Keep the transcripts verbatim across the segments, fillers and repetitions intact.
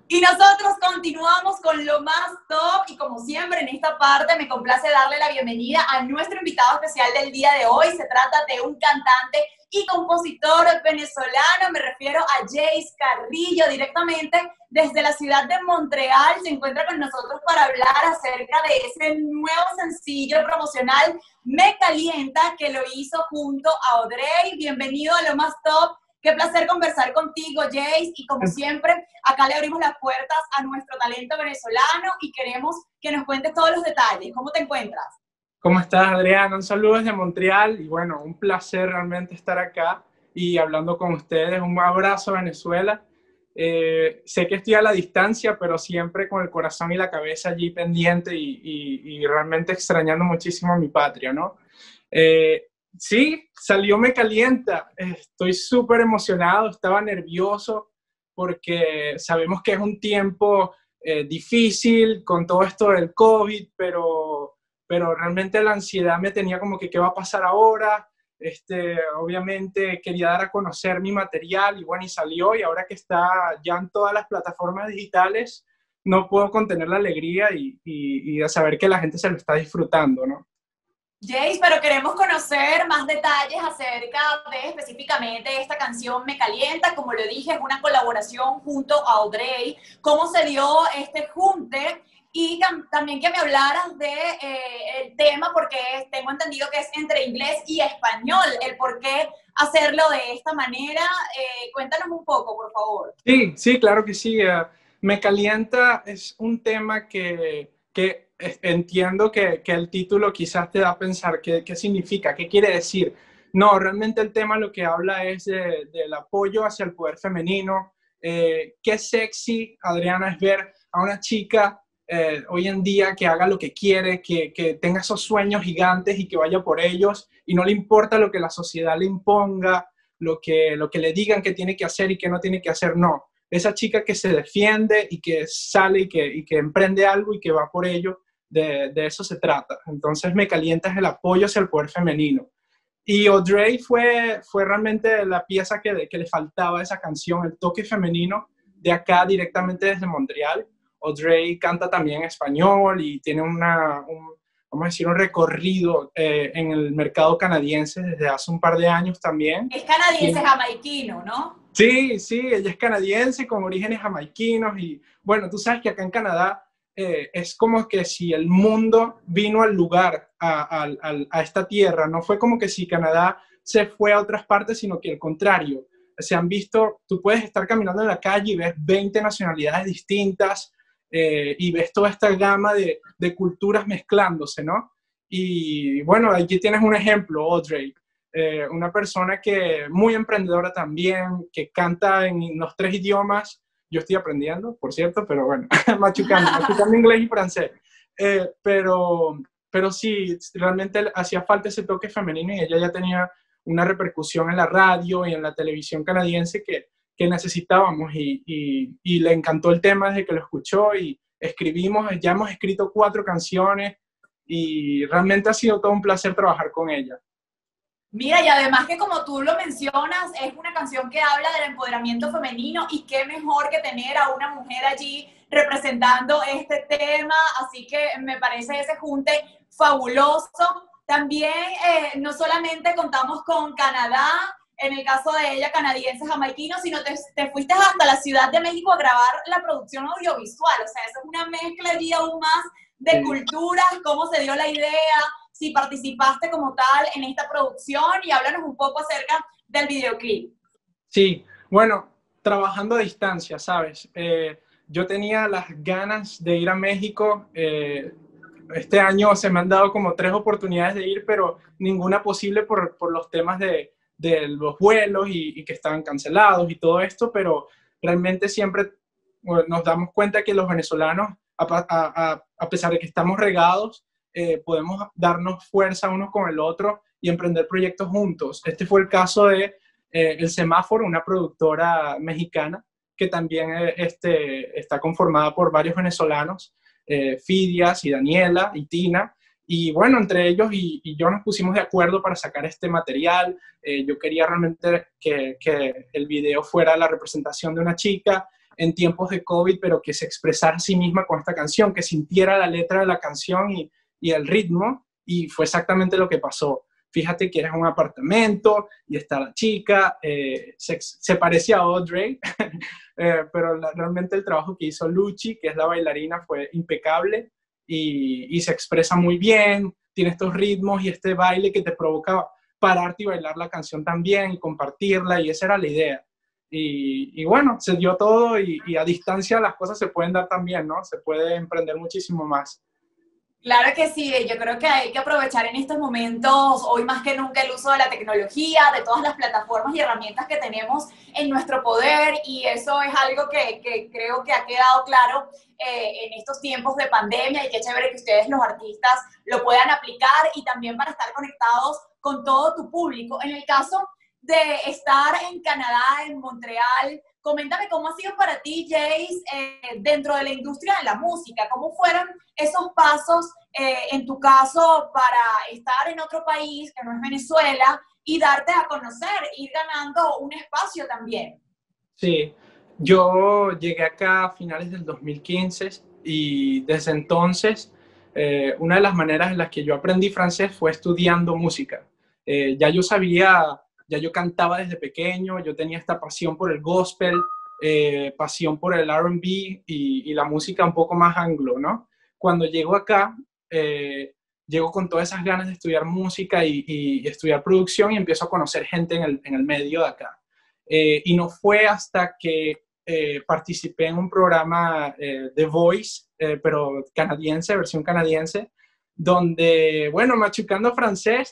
Y nosotros continuamos con lo más top y como siempre en esta parte me complace darle la bienvenida a nuestro invitado especial del día de hoy. Se trata de un cantante y compositor venezolano, me refiero a Jace Carrillo, directamente desde la ciudad de Montreal. Se encuentra con nosotros para hablar acerca de ese nuevo sencillo promocional Me Calienta, que lo hizo junto a Audrey. Bienvenido a lo más top. Qué placer conversar contigo, Jace, y como siempre, acá le abrimos las puertas a nuestro talento venezolano y queremos que nos cuentes todos los detalles. ¿Cómo te encuentras? ¿Cómo estás, Adriana? Un saludo desde Montreal y bueno, un placer realmente estar acá y hablando con ustedes. Un abrazo a Venezuela. Eh, sé que estoy a la distancia, pero siempre con el corazón y la cabeza allí pendiente y, y, y realmente extrañando muchísimo a mi patria, ¿no? Eh, sí, salió Me Calienta. Estoy súper emocionado, estaba nervioso porque sabemos que es un tiempo eh, difícil con todo esto del COVID, pero pero realmente la ansiedad me tenía como que qué va a pasar ahora. Este, obviamente quería dar a conocer mi material y bueno, y salió, y ahora que está ya en todas las plataformas digitales, no puedo contener la alegría y, y, y de saber que la gente se lo está disfrutando, ¿no? Jace, pero queremos conocer más detalles acerca de específicamente esta canción Me Calienta. Como lo dije, es una colaboración junto a Audrey. ¿Cómo se dio este junte? Y también que me hablaras de eh, el tema, porque tengo entendido que es entre inglés y español, el por qué hacerlo de esta manera. Eh, cuéntanos un poco, por favor. Sí, sí, claro que sí. Uh, Me Calienta es un tema que, que entiendo que, que el título quizás te da a pensar qué, qué significa, qué quiere decir. No, realmente el tema lo que habla es de, del apoyo hacia el poder femenino. Eh, qué sexy, Adriana, es ver a una chica eh, hoy en día que haga lo que quiere, que, que tenga esos sueños gigantes y que vaya por ellos y no le importa lo que la sociedad le imponga, lo que, lo que le digan que tiene que hacer y que no tiene que hacer, no. Esa chica que se defiende y que sale y que, y que emprende algo y que va por ello, de, de eso se trata. Entonces Me Calienta es el apoyo hacia el poder femenino. Y Audrey fue, fue realmente la pieza que, que le faltaba a esa canción, el toque femenino de acá directamente desde Montreal. Audrey canta también en español y tiene una, un, vamos a decir, un recorrido eh, en el mercado canadiense desde hace un par de años también. Es canadiense Y, jamaiquino, ¿no? sí, sí, ella es canadiense con orígenes jamaiquinos y bueno, tú sabes que acá en Canadá eh, es como que si el mundo vino al lugar, a, a, a, esta tierra, no fue como que si Canadá se fue a otras partes, sino que al contrario, se han visto, tú puedes estar caminando en la calle y ves veinte nacionalidades distintas eh, y ves toda esta gama de, de culturas mezclándose, ¿no? Y bueno, aquí tienes un ejemplo, Audrey. Eh, una persona que muy emprendedora también, que canta en los tres idiomas. Yo estoy aprendiendo, por cierto, pero bueno, machucando, machucando inglés y francés. Eh, pero, pero sí, realmente hacía falta ese toque femenino y ella ya tenía una repercusión en la radio y en la televisión canadiense que, que necesitábamos y, y, y le encantó el tema desde que lo escuchó y escribimos, ya hemos escrito cuatro canciones y realmente ha sido todo un placer trabajar con ella. Mira, y además que como tú lo mencionas, es una canción que habla del empoderamiento femenino y qué mejor que tener a una mujer allí representando este tema, así que me parece ese junte fabuloso. También eh, no solamente contamos con Canadá, en el caso de ella canadiense jamaiquino, sino te, te fuiste hasta la Ciudad de México a grabar la producción audiovisual, o sea, eso es una mezcla allí aún más de Sí. culturas, cómo se dio la idea, si participaste como tal en esta producción y háblanos un poco acerca del videoclip. Sí, bueno, trabajando a distancia, ¿sabes? Eh, yo tenía las ganas de ir a México. Eh, este año se me han dado como tres oportunidades de ir, pero ninguna posible por, por los temas de, de los vuelos y, y que estaban cancelados y todo esto, pero realmente siempre bueno, nos damos cuenta que los venezolanos, a, a, a pesar de que estamos regados, eh, podemos darnos fuerza unos con el otro y emprender proyectos juntos. Este fue el caso de eh, El Semáforo, una productora mexicana que también eh, este, está conformada por varios venezolanos, eh, Fidias y Daniela y Tina, y bueno, entre ellos y, y yo nos pusimos de acuerdo para sacar este material. Eh, yo quería realmente que, que el video fuera la representación de una chica en tiempos de COVID, pero que se expresara a sí misma con esta canción, que sintiera la letra de la canción y, y el ritmo, y fue exactamente lo que pasó. Fíjate que eres un apartamento y está la chica, eh, se, se parecía a Audrey, eh, pero la, realmente el trabajo que hizo Lucci, que es la bailarina, fue impecable y, y se expresa muy bien, tiene estos ritmos y este baile que te provoca pararte y bailar la canción también y compartirla, y esa era la idea. Y, y bueno, se dio todo y, y a distancia las cosas se pueden dar también, ¿no? Se puede emprender muchísimo más. Claro que sí, yo creo que hay que aprovechar en estos momentos, hoy más que nunca, el uso de la tecnología, de todas las plataformas y herramientas que tenemos en nuestro poder, y eso es algo que, que creo que ha quedado claro eh, en estos tiempos de pandemia, y qué chévere que ustedes los artistas lo puedan aplicar, y también para estar conectados con todo tu público. En el caso de estar en Canadá, en Montreal, coméntame cómo ha sido para ti, Jace, eh, dentro de la industria de la música. ¿Cómo fueron esos pasos, eh, en tu caso, para estar en otro país que no es Venezuela y darte a conocer, ir ganando un espacio también? Sí, yo llegué acá a finales del dos mil quince y desde entonces eh, una de las maneras en las que yo aprendí francés fue estudiando música. Eh, ya yo sabía, ya yo cantaba desde pequeño, yo tenía esta pasión por el gospel, eh, pasión por el R and B y, y la música un poco más anglo, ¿no? Cuando llego acá, eh, llego con todas esas ganas de estudiar música y, y, y estudiar producción, y empiezo a conocer gente en el, en el medio de acá. Eh, y no fue hasta que eh, participé en un programa eh, The Voice, eh, pero canadiense, versión canadiense, donde, bueno, machucando francés,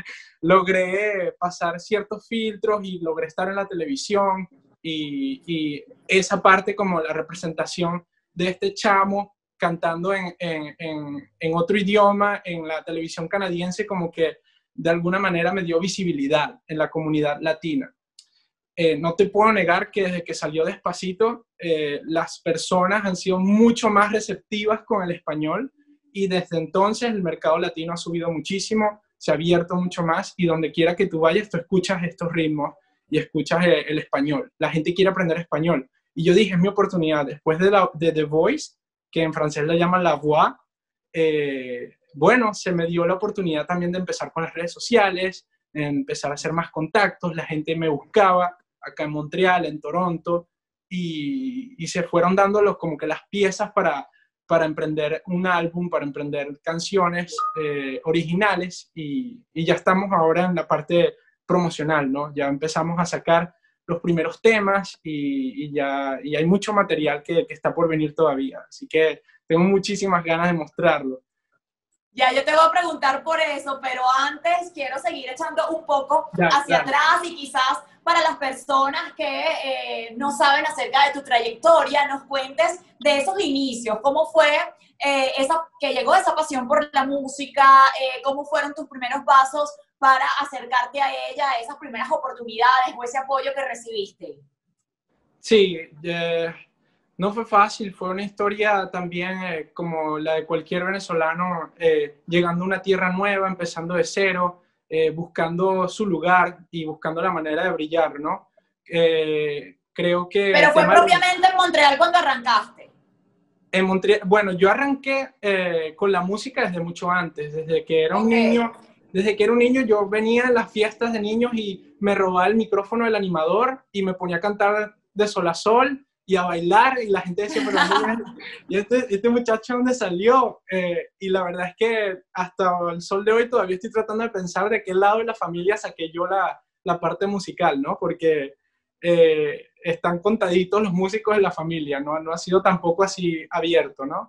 logré pasar ciertos filtros y logré estar en la televisión, y, y esa parte como la representación de este chamo cantando en, en, en, en otro idioma en la televisión canadiense, como que de alguna manera me dio visibilidad en la comunidad latina. Eh, no te puedo negar que desde que salió Despacito, eh, las personas han sido mucho más receptivas con el español, y desde entonces el mercado latino ha subido muchísimo, se ha abierto mucho más, y donde quiera que tú vayas, tú escuchas estos ritmos y escuchas el, el español. La gente quiere aprender español. Y yo dije, es mi oportunidad. Después de, la, de The Voice, que en francés le llaman La Voix, eh, bueno, se me dio la oportunidad también de empezar con las redes sociales, empezar a hacer más contactos, la gente me buscaba acá en Montreal, en Toronto, y, y se fueron dando los, como que las piezas para, para emprender un álbum, para emprender canciones eh, originales, y, y ya estamos ahora en la parte promocional, ¿no? Ya empezamos a sacar los primeros temas, y, y ya y hay mucho material que, que está por venir todavía, así que tengo muchísimas ganas de mostrarlo. Ya, yo te voy a preguntar por eso, pero antes quiero seguir echando un poco Ya, hacia ya. atrás, y quizás para las personas que eh, no saben acerca de tu trayectoria, nos cuentes de esos inicios, cómo fue eh, esa, que llegó esa pasión por la música, eh, cómo fueron tus primeros pasos para acercarte a ella, esas primeras oportunidades o ese apoyo que recibiste. Sí, eh, no fue fácil, fue una historia también eh, como la de cualquier venezolano, eh, llegando a una tierra nueva, empezando de cero, eh, buscando su lugar y buscando la manera de brillar, ¿no? Eh, creo que Pero el fue tema de, propiamente en Montreal cuando arrancaste. en Montreal, bueno, yo arranqué eh, con la música desde mucho antes, desde que era un Ok. niño, desde que era un niño yo venía a las fiestas de niños y me robaba el micrófono del animador y me ponía a cantar de sol a sol y a bailar, y la gente decía, pero ¿dónde, ¿y este, este muchacho dónde salió? Eh, y la verdad es que hasta el sol de hoy todavía estoy tratando de pensar de qué lado de la familia saqué yo la, la parte musical, ¿no? Porque eh, están contaditos los músicos en la familia, ¿no? No ha sido tampoco así abierto, ¿no?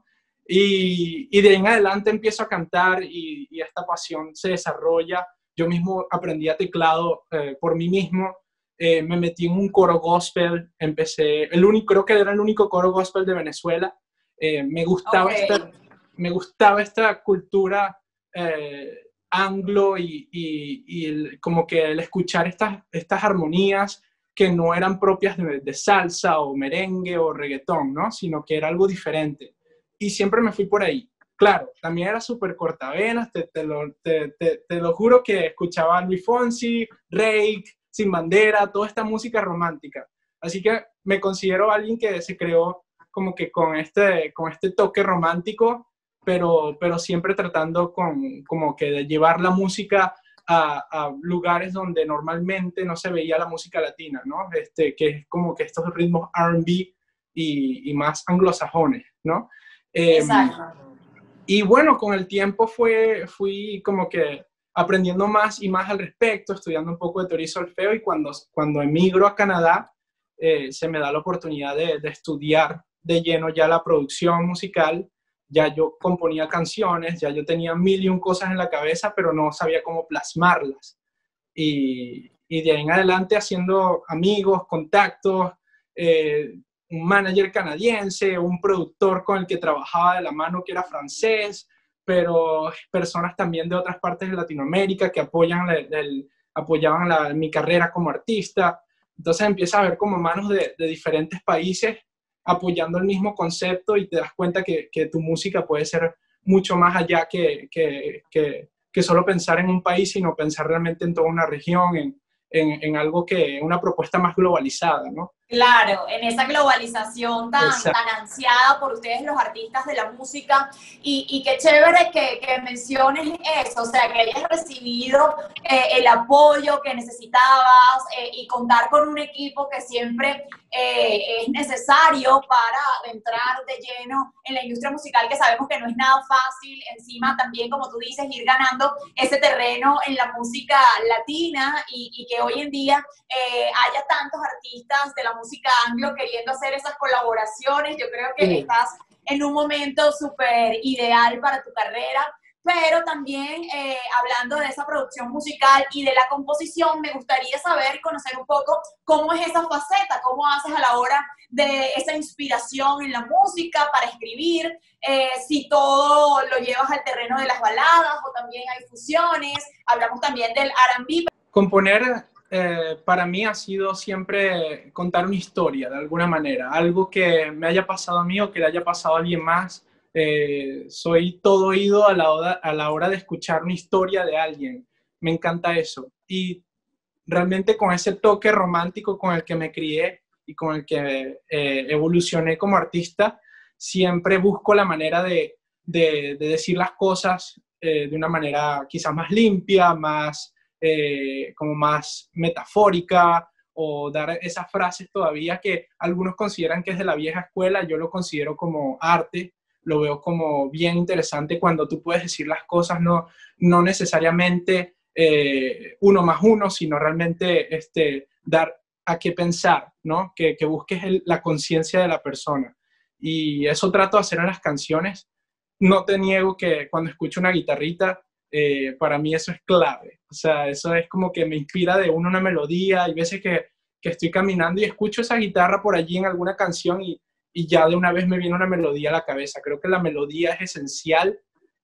Y, y de ahí en adelante empiezo a cantar, y, y esta pasión se desarrolla. Yo mismo aprendí a teclado eh, por mí mismo. Eh, me metí en un coro gospel, empecé, el único, creo que era el único coro gospel de Venezuela. Eh, me, gustaba Ok. esta, me gustaba esta cultura eh, anglo, y, y, y el, como que el escuchar estas, estas armonías que no eran propias de, de salsa o merengue o reggaetón, ¿no? Sino que era algo diferente. Y siempre me fui por ahí. Claro, también era súper cortavenas, te, te, lo, te, te, te lo juro que escuchaba a Luis Fonsi, Rake, Sin Bandera, toda esta música romántica. Así que me considero alguien que se creó como que con este, con este toque romántico, pero, pero siempre tratando con, como que de llevar la música a, a lugares donde normalmente no se veía la música latina, ¿no? Este, que es como que estos ritmos R and B y, y más anglosajones, ¿no? Eh, Exacto. y bueno, con el tiempo fue, fui como que aprendiendo más y más al respecto, estudiando un poco de teoría y solfeo, y cuando, cuando emigro a Canadá, eh, se me da la oportunidad de, de estudiar de lleno ya la producción musical. Ya yo componía canciones, ya yo tenía mil y un cosas en la cabeza, pero no sabía cómo plasmarlas. Y, y de ahí en adelante haciendo amigos, contactos, eh, un manager canadiense, un productor con el que trabajaba de la mano que era francés, pero personas también de otras partes de Latinoamérica que apoyan el, el, apoyaban la, mi carrera como artista. Entonces empiezas a ver como manos de, de diferentes países apoyando el mismo concepto y te das cuenta que, que tu música puede ser mucho más allá que, que, que, que solo pensar en un país, sino pensar realmente en toda una región, en, en, en algo que, una propuesta más globalizada, ¿no? Claro, en esa globalización tan, Exacto. tan ansiada por ustedes los artistas de la música y, y qué chévere que, que menciones eso, o sea, que hayas recibido eh, el apoyo que necesitabas eh, y contar con un equipo que siempre eh, es necesario para entrar de lleno en la industria musical, que sabemos que no es nada fácil, encima también, como tú dices, ir ganando ese terreno en la música latina y, y que hoy en día eh, haya tantos artistas de la música anglo queriendo hacer esas colaboraciones. Yo creo que Sí. estás en un momento súper ideal para tu carrera, pero también eh, hablando de esa producción musical y de la composición, me gustaría saber y conocer un poco cómo es esa faceta, cómo haces a la hora de esa inspiración en la música para escribir, eh, si todo lo llevas al terreno de las baladas o también hay fusiones, hablamos también del R and B. Componer eh, para mí ha sido siempre contar una historia de alguna manera, algo que me haya pasado a mí o que le haya pasado a alguien más. Eh, soy todo oído a la, hora, a la hora de escuchar una historia de alguien. Me encanta eso. Y realmente con ese toque romántico con el que me crié y con el que eh, evolucioné como artista, siempre busco la manera de, de, de decir las cosas eh, de una manera quizás más limpia, más, eh, como más metafórica, o dar esas frases todavía que algunos consideran que es de la vieja escuela. Yo lo considero como arte, lo veo como bien interesante cuando tú puedes decir las cosas, no, no necesariamente eh, uno más uno, sino realmente este, dar a qué pensar, ¿no? Que, que busques el, la conciencia de la persona. Y eso trato de hacer en las canciones. No te niego que cuando escucho una guitarrita, eh, para mí eso es clave. O sea, eso es como que me inspira de uno una melodía. Hay veces que, que estoy caminando y escucho esa guitarra por allí en alguna canción y, y ya de una vez me viene una melodía a la cabeza. Creo que la melodía es esencial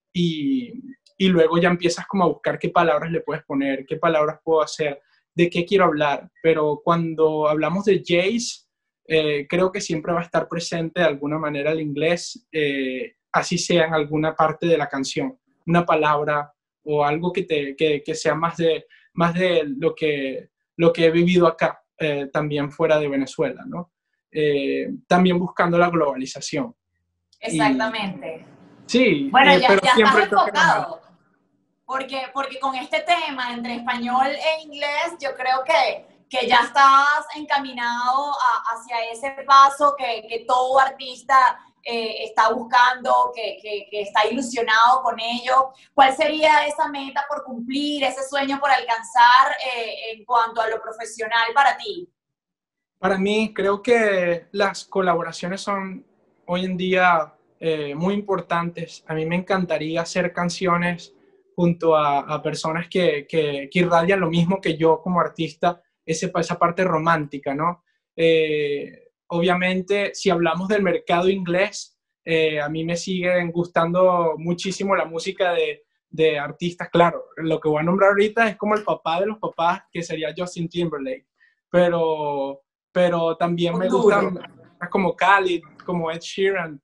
y, y luego ya empiezas como a buscar qué palabras le puedes poner, qué palabras puedo hacer, de qué quiero hablar. Pero cuando hablamos de jazz, eh, creo que siempre va a estar presente de alguna manera el inglés, eh, así sea en alguna parte de la canción, una palabra o algo que, te, que, que sea más de, más de lo, que, lo que he vivido acá, eh, también fuera de Venezuela, ¿no? Eh, también buscando la globalización. Y Exactamente. sí, Bueno, eh, ya, pero ya estás siempre toque romántico. enfocado, porque, porque con este tema entre español e inglés, yo creo que, que ya estás encaminado a, hacia ese paso que, que todo artista eh, está buscando, que, que, que está ilusionado con ello. ¿Cuál sería esa meta por cumplir, ese sueño por alcanzar eh, en cuanto a lo profesional para ti? Para mí, creo que las colaboraciones son hoy en día eh, muy importantes. A mí me encantaría hacer canciones junto a, a personas que, que, que irradian lo mismo que yo como artista, ese, esa parte romántica, ¿no? Eh, obviamente, si hablamos del mercado inglés, eh, a mí me sigue gustando muchísimo la música de, de artistas. Claro, lo que voy a nombrar ahorita es como el papá de los papás, que sería Justin Timberlake. Pero pero también Un me duro. gustan como Khalid, como Ed Sheeran.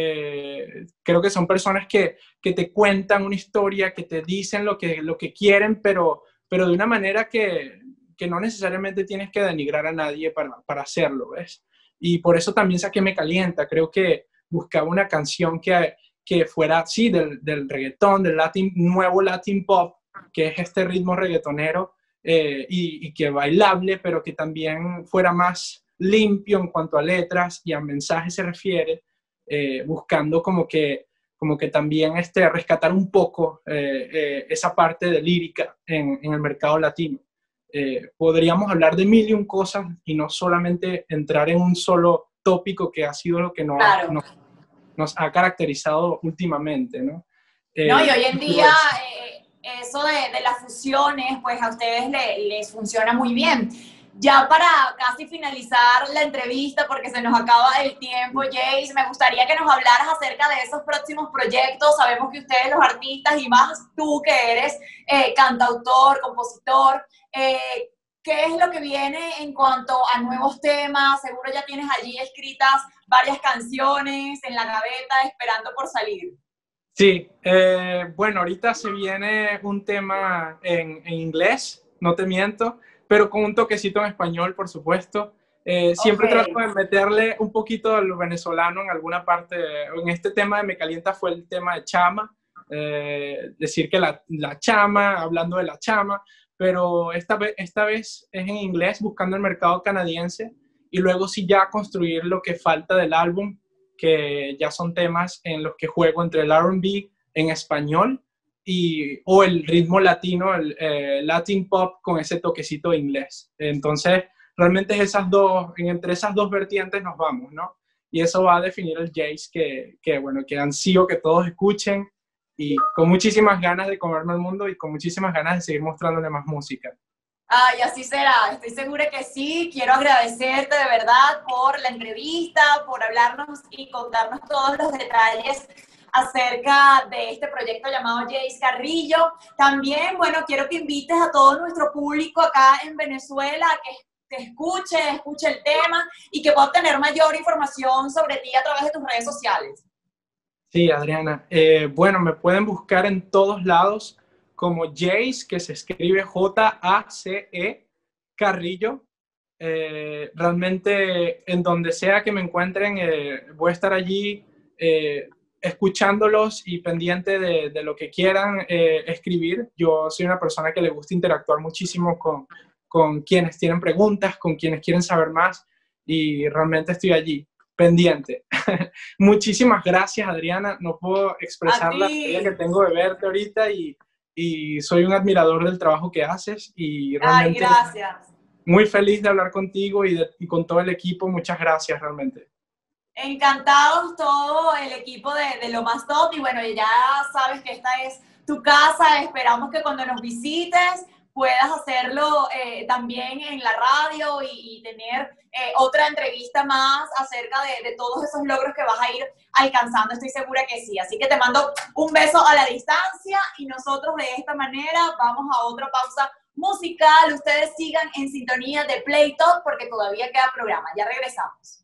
Eh, creo que son personas que, que te cuentan una historia, que te dicen lo que, lo que quieren, pero, pero de una manera que, que no necesariamente tienes que denigrar a nadie para, para hacerlo, ¿ves? Y por eso también saqué Me Calienta. Creo que buscaba una canción que, que fuera, sí, del, del reggaetón, del latin, nuevo Latin pop, que es este ritmo reggaetonero, eh, y, y que bailable, pero que también fuera más limpio en cuanto a letras y a mensajes se refiere, eh, buscando como que, como que también este, rescatar un poco eh, eh, esa parte de lírica en, en el mercado latino. Eh, podríamos hablar de mil y un cosas y no solamente entrar en un solo tópico que ha sido lo que nos, Claro. nos, nos ha caracterizado últimamente, ¿no? No, y Eh, hoy en día eh, eso de, de las fusiones, pues a ustedes le, les funciona muy bien. Ya para casi finalizar la entrevista, porque se nos acaba el tiempo, Jace, me gustaría que nos hablaras acerca de esos próximos proyectos. Sabemos que ustedes, los artistas, y más tú que eres eh, cantautor, compositor, eh, ¿qué es lo que viene en cuanto a nuevos temas? Seguro ya tienes allí escritas varias canciones en la gaveta esperando por salir. Sí, eh, bueno, ahorita se viene un tema en, en inglés, no te miento, pero con un toquecito en español, por supuesto. Eh, siempre Okay. trato de meterle un poquito de lo venezolano en alguna parte. En este tema de Me Calienta fue el tema de chama, eh, decir que la, la chama, hablando de la chama, pero esta vez, esta vez es en inglés, buscando el mercado canadiense, y luego sí ya construir lo que falta del álbum, que ya son temas en los que juego entre el R and B en español y, o el ritmo latino, el eh, Latin pop con ese toquecito de inglés. Entonces, realmente es esas dos, entre esas dos vertientes nos vamos, ¿no? Y eso va a definir el Jace que, que, bueno, que ansío que todos escuchen y con muchísimas ganas de comerme el mundo y con muchísimas ganas de seguir mostrándole más música. Ay, así será, estoy segura que sí. Quiero agradecerte de verdad por la entrevista, por hablarnos y contarnos todos los detalles acerca de este proyecto llamado Jace Carrillo. También, bueno, quiero que invites a todo nuestro público acá en Venezuela a que te escuche, escuche el tema y que pueda obtener mayor información sobre ti a través de tus redes sociales. Sí, Adriana. Eh, bueno, me pueden buscar en todos lados como Jace, que se escribe J A C E, Carrillo. Eh, realmente, en donde sea que me encuentren, eh, voy a estar allí eh, escuchándolos y pendiente de, de lo que quieran eh, escribir. Yo soy una persona que le gusta interactuar muchísimo con, con quienes tienen preguntas, con quienes quieren saber más, y realmente estoy allí, pendiente. Muchísimas gracias, Adriana. No puedo expresar la alegría que tengo de verte ahorita y, y soy un admirador del trabajo que haces y realmente Ay, gracias. muy feliz de hablar contigo y, de, y con todo el equipo. Muchas gracias, realmente. Encantados todo el equipo de, de Lo Más Top y bueno, ya sabes que esta es tu casa. Esperamos que cuando nos visites puedas hacerlo eh, también en la radio y, y tener eh, otra entrevista más acerca de, de todos esos logros que vas a ir alcanzando. Estoy segura que sí. Así que te mando un beso a la distancia y nosotros de esta manera vamos a otra pausa musical. Ustedes sigan en sintonía de Play Talk porque todavía queda programa. Ya regresamos.